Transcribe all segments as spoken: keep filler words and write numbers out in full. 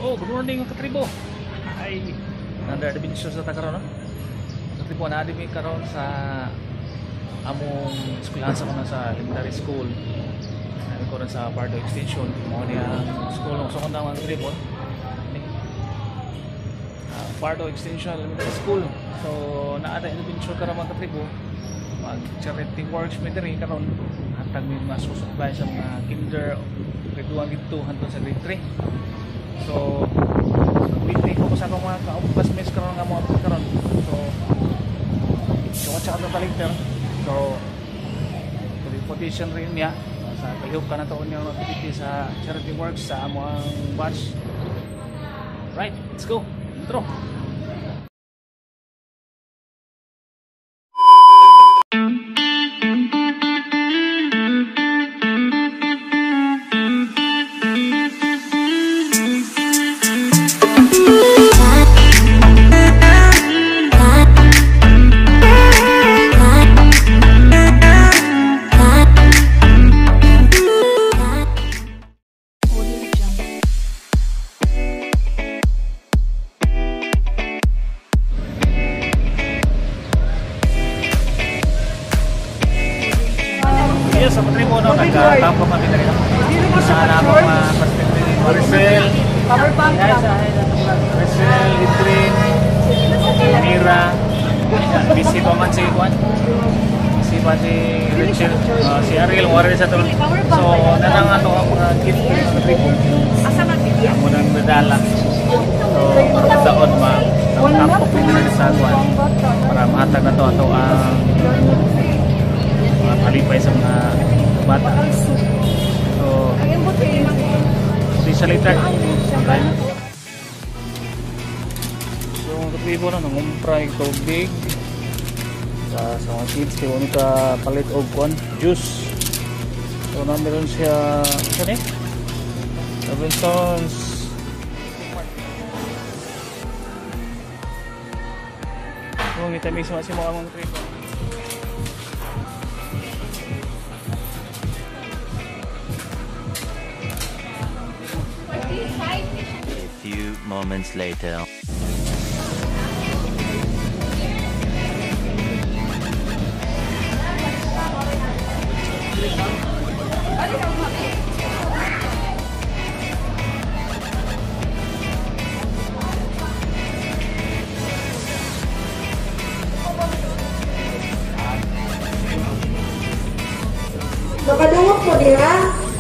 Oh, good morning mga katribo. Ay, nanda adventure sa takaron, no? Katribo, na-admi karon sa among eskwelahan sa kuna sa elementary school. Ano ko rin sa Pardo Extension. Mo ni ang school ng sa kuna mga katribo. Uh, Pardo Extension Elementary School. So, na-ada adventure karon mga katribo. Mag-charity works may diri karon. Hatag may masusupply sa mga kinder grade one, grade two, hangtod sa grade three. So, waiting ko sa akong mga ka-classmates karon nga mga karon. So, so watch out na later. So, reputation rin niya sa kalihok ka na taon niya activity sa charity works sa among batch. Right, let's go. Intro. Yes, sa patribo no, nagkakampo kami na rin. Sa namang mga perspective ni Maricel, Maricel, Idrin, Mira, busy pa man si Juan, busy pa si Rachel, uh, si Ariel, wala rin sa tulong. So, nanang ato ang mga gift sa patribo. Amo nang nadala. So, taon ma, nagkampo kami na rin sa Juan para mahatag na to ato ang kalipay sa mga bata. So, di sa later. So, mga katribo na, nangumpra yung tubig sa, sa mga kids. Kaya wani ka palit o kuan, juice. So, nameron siya, ano eh? Robinsons. So, ngita mismo si mga mga katribo. Moments later. Nakadungok mo diha.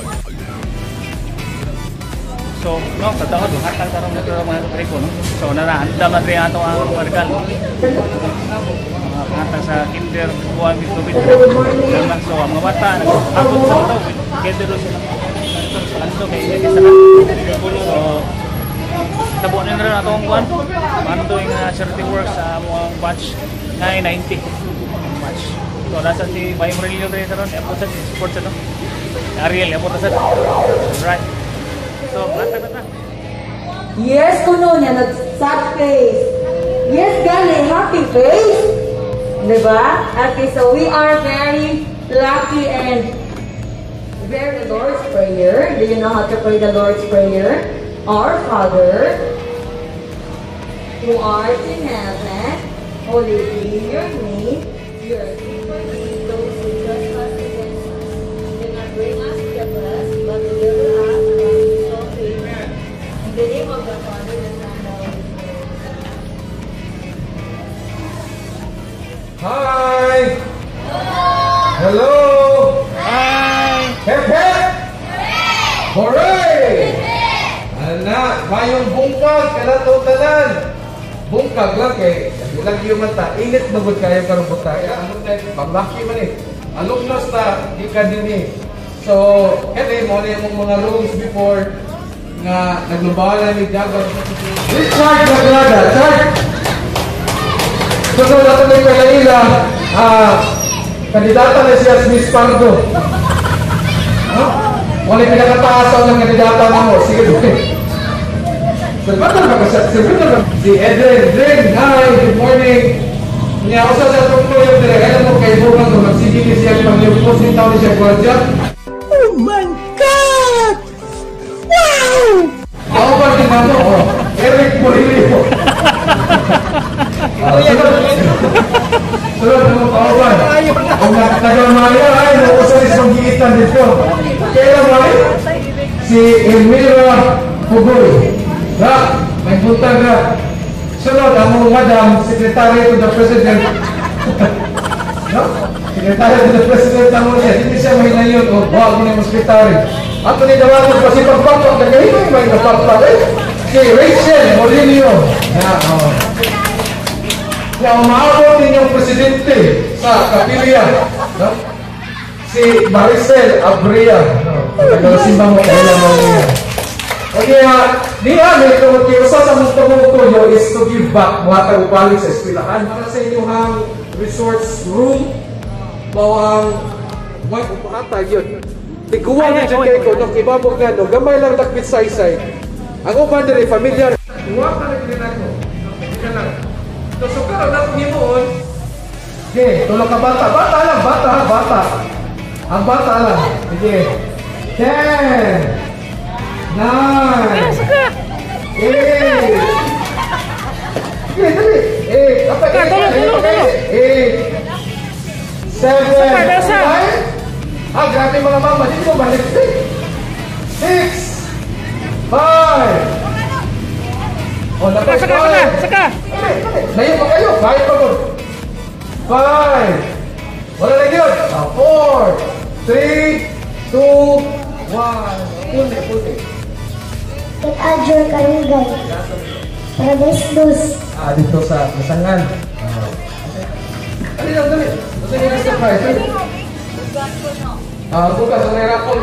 So, no, sa taon, hatag karong na karong mga katribo, no? So, nanahandam na rin ato ang regalo. Mga hatag sa kinder, buwan, bitubit. So, ang mga bata, nag-abot sa ito. Kaya doon sila. Ito, kaya hindi sa So, tabo na rin ato ang buwan. Ano yung uh, charity work sa mga batch nine ninety. Batch. So, nasa si Bayang Relio rin sa ron. Apo sa support sa ito. Ariel, apo sa ito. Right. So, bata-bata. Yes, kuno niya, nag-sad face. Yes, gani, happy face. Diba? Okay, so we are very lucky and very the Lord's Prayer. Do you know how to pray the Lord's Prayer? Our Father, who art in heaven, holy be your name. Your kingdom be those who trespass against us. Do not bring us to the blood, but deliver us. In the name of the Father, the Son, and the Holy Spirit. Hi! Hello! Hi! Hep hep! Hooray! Anak, mayong bungkag, kanato tanan. Bungkag lang kay, ilang yung mata, init magod kayo karong butay. Ano na, maglaki man eh. Alumnos na, di ka din eh. So, kaya mo na yung mga rules before nga naglubalan ni Jagan. This charge na glada, charge! Sunod ako ng Kalaila, ah, kandidata na siya si Miss Pardo. No? Wala pinakataas ang kandidata na mo. Sige, sige. Sabatal ba ka siya? Sabatal ba? Si Edrin, Edrin, hi, good morning. Niya ako sa tungko yung dire. Alam mo kay Bukan kung magsige ni siya pang yung post ni tao ni siya kwadya. Oh my God! Wow! Ako ba di ba ito? Sunod ang mga kauban. Kung taga-maya ay nausalis mag-iitan dito. Kailan ba ay? Si Elmira Pugoy. Ra, may buntag na. Sunod ang mga Madam Secretary to the President. No? Secretary to the President ang mga hindi siya may nayon o wag mo ng Secretary. At ni Dawato pa si Pagpapag na kayo may napagpag eh. Si Rachel Molinio. Na, oh. Na umabot din yung presidente sa kapilya. No? Si Maricel Abria. No? Pagkakasimbang mo kailan mo niya. Okay, uh, niya, may kumutiyosa sa mong tuyo is to give back mga tagupalig sa eskwelahan. Para sa inyong resource room, bawang mga upahatag yun. Tiguan na dyan kayo ko, nung ibabog nga, no, gamay lang takbit say-say. Ang upan din ay familiar. Huwag na rin ako. Hindi lang. So, so karoon na kung himuon. Okay, tulong ka bata. Bata lang, bata ha, bata. Ang bata lang. Sige. Ten. Nine. Eight. Okay, dali. Eight. Apa, eight. Eight. Eight. Seven. Nine. Ah, grabe mga mama. Dito mo balik. Six. Five. Oh, dapat Saka, saka, saka. Layo pa kayo. Kaya pa doon. Five. Wala lagi yun. Ah, four. Three. Two. One. Pulti, pulti. Pag-adjure karugay. Para dos-dos. Ah, dito sa masangan. Dali lang, dali. Basta nyo na sa price. Ah, bukas ang nairakol.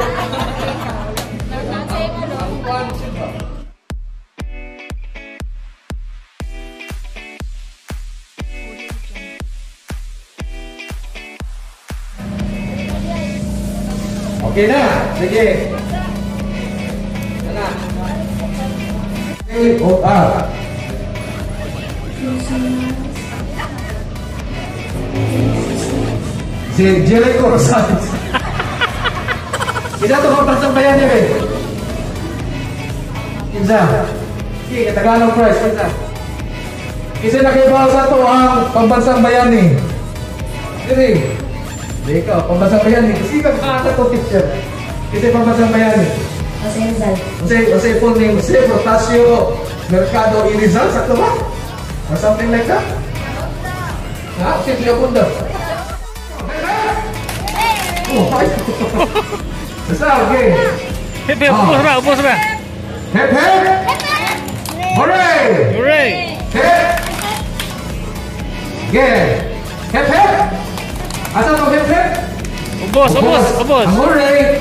Okay na, sige. Yan na. Okay, o ah. Si Jericho Rosales. Kita to pambansang bayani eh. Kinsa? Sige, Tagalog price, kinsa? Kasi nakibaw sa to ang pambansang bayani. Sige. Hindi ka, pambansang bayani. Kasi ka kakata to teacher. Kasi pambansang bayani. Jose Rizal. Jose, Jose full name, Jose Protasio Mercado Irizal, sakto ba? Or something like that? Ha? Si Leopoldo. Oh, ay. Basta, okay. Hip hip, upos ba, upos ba? Hip hip! Hooray! Hooray! Hip! Again! Hip hip! Asa mo hip hip? Upos, upos, upos. Ang hooray!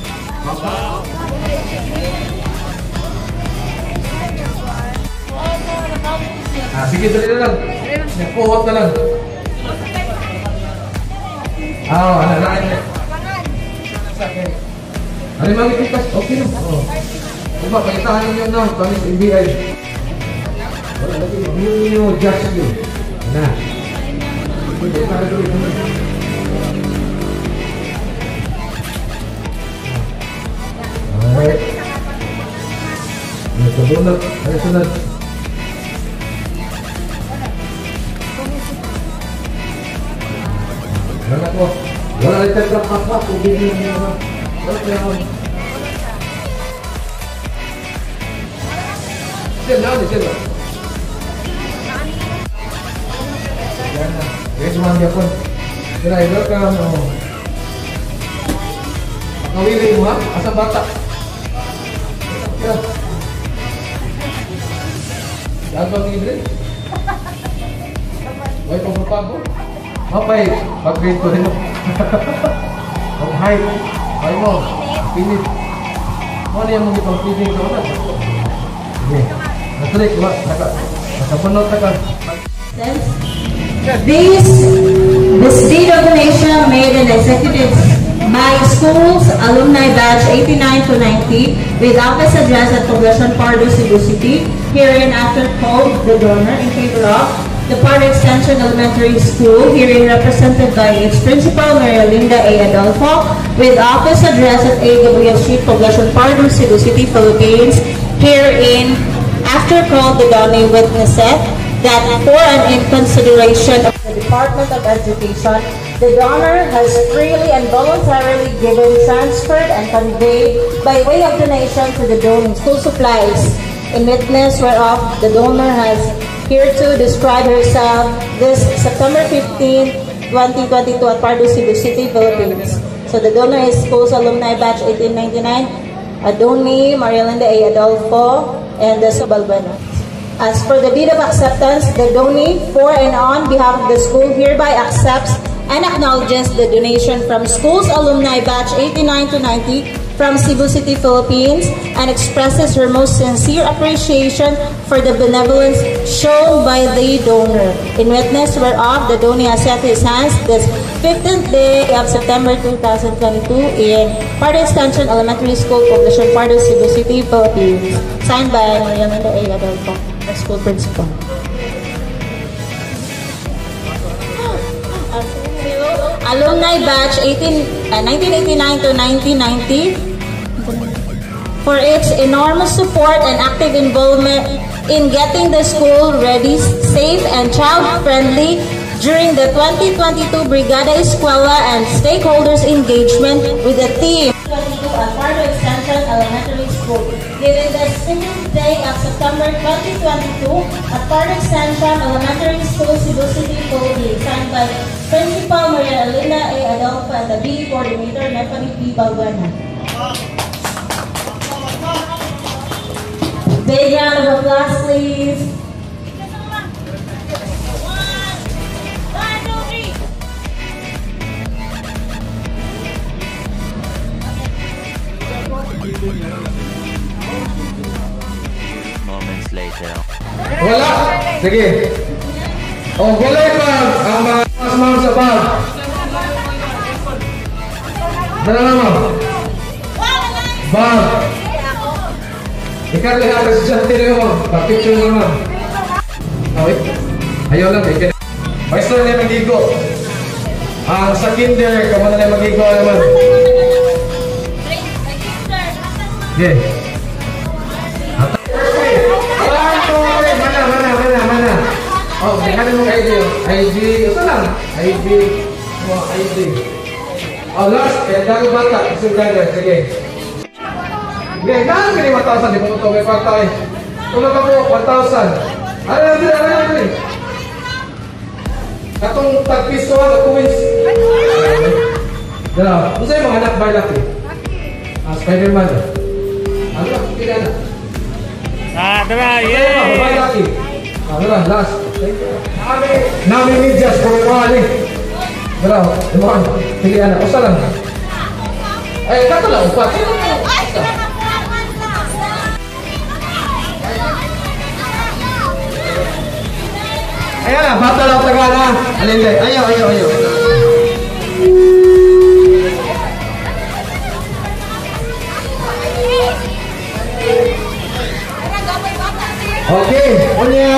Ah, sige, dali na lang. Puhot na lang. Ah, ano na? Ano yung mga ipipas? Okay na. Oh. Diba, pakitahan ninyo na. Kami sa M B I. Wala lagi. Yung ninyo, judge nyo. Na. Pwede para doon. Alright. Ano sa bunot? Ano sunod? Wala ko. Wala rin tayo kapap. Ubin nyo nyo naman. Wala kaya ako. Sila na, sila. Yan na. Kaya sumangya ko. Sila, welcome. Nakawili mo ha? Asang bata? Yan. Yan bang libre? May pagpapag ko? Okay, pag-grade ko rin mo. Ang height. Ay mo, pinit. Ano yung mga pang-feeding sa oras? Okay. Natulik, wala. Nakapunod na ka. This, the State of the Nation made an executive by schools, alumni batch eighty-nine to ninety, with office address at Poblacion Pardo, Cebu City, herein after called the donor in favor of the Pardo Extension Elementary School, herein represented by its principal, Maria Linda A. Adolfo, with office address at A W S Street, Poblacion Pardo, Cebu City, Philippines, herein after called the donor witnesseth that for and in consideration of the Department of Education, the donor has freely and voluntarily given, transferred, and conveyed by way of donation to the donor school supplies, in witness whereof the donor has hereto described herself this September fifteenth, twenty twenty-two at Pardo, Cebu City, Philippines. So the donor is Schools Alumni Batch eighteen ninety-nine, Adoni Marialinda A. Adolfo, and the Subalbuena. As for the deed of acceptance, the donee for and on behalf of the school hereby accepts and acknowledges the donation from Schools Alumni Batch eighty-nine to ninety from Cebu City, Philippines, and expresses her most sincere appreciation for the benevolence shown by the donor. In witness whereof, the donee has set his hands this fifteenth day of September two thousand twenty-two in Pardo Extension Elementary School, Poblacion Pardo, Cebu City, Philippines. Signed by Marialinda A. Adolfo, the school principal. Alumni Batch eighteen, uh, nineteen eighty-nine to nineteen ninety for its enormous support and active involvement in getting the school ready, safe, and child-friendly during the twenty twenty-two Brigada Escuela and stakeholders engagement with the theme at Pardo Extension Elementary School, given the fifteenth day of September twenty twenty-two at Pardo Extension Elementary School, Cebu City, Philippines, signed by Principal Maria Elena A. Adolfo and the B E Coordinator Nepali P. Balbuena. Big round of applause, please. Moments later. Wala. Sige. O, gulay pa ang mga mas-mam sa bag. Dala naman. Bag. Ikat lihat estudyante niyo. Pa-picture naman. Awit. Ayaw lang. Ikat. Maestro na yung magigo. Ang sa kinder, kamo na yung magigo naman. Okay. Mana, mana, mana, mana. Oh, mana mo I D? I D, ito lang. I D. Oh, I D. Oh, last. Kaya dago bata. Isang ganda. Sige. Sige, naan ka ni one thousand. Di mo ito may pagtay. Tulog ka po, one thousand. Ano na din, ano na din. Katong tag-piso, tag-coins. Dala, ano sa'yo mga anak by lucky? Ah, Spider-Man. Ano na, kaya na. Ah, tara, yay! By lucky. Ah, dala, last. Nami medyas, puro wali. Dala, imukan. Sige, anak, usa lang. Ay, kato lang, upat. Ayan na, bata lang taga na. Alinday, ayaw, ayaw, ayaw. Okay, unya.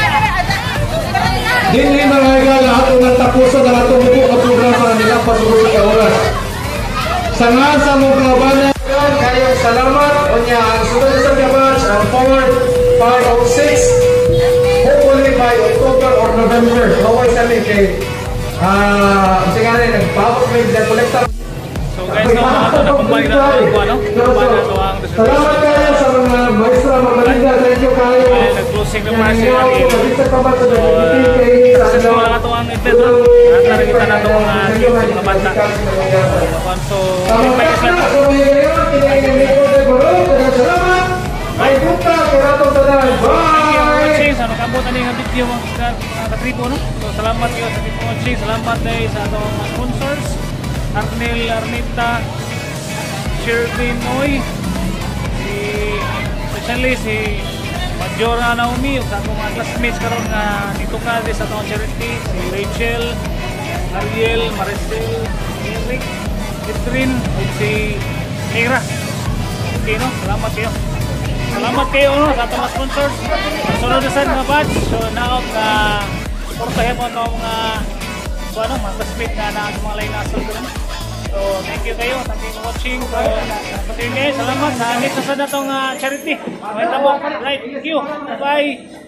Dinhi mga igala atong natapusan ang atong buo nga programa nila pasugod sa oras. Sa nga sa mga kababayan, kayo salamat. Unya, ang sunod sa batch, ang forward five oh six. Hopefully by October or November, always kami kay ah, uh, sige nga nagpapot may debt collector. So guys, no, mga ito, nakumbay na ito ako, ano? Nakumbay na ito ang Salamat kayo sa mga maestra, mga malinda. Thank you kayo. Nag-closing na para siya lagi. So, kasi sa mga ito ang event, no? Nakakita na ito mga mga bata. So, invite us lang. Salamat. Ay, punta. Kuratong tanan. Bye! Sa nakabutan niyo ang video mga katripo, no? So, salamat kayo sa tipo watching. Salamat dahil sa atong mga sponsors. Arnel Arnita, Sherwin Moy, si especially si Majora Naomi, sa atong mga classmates karon nga dito ka sa atong charity, si Rachel, Ariel, Maricel, Eric, Catherine, ug si Mira. Okay, no? Salamat kayo. Salamat kayo, no, sa atong mga sponsors. Sunod na sa mga batch, so naot na portahin mo itong mga so ano, mga classmate na na mga line asal ko. So, thank you kayo. Thank you for watching. So, pati kayo, salamat sa anit na sa natong uh, charity. Right, thank you. Bye.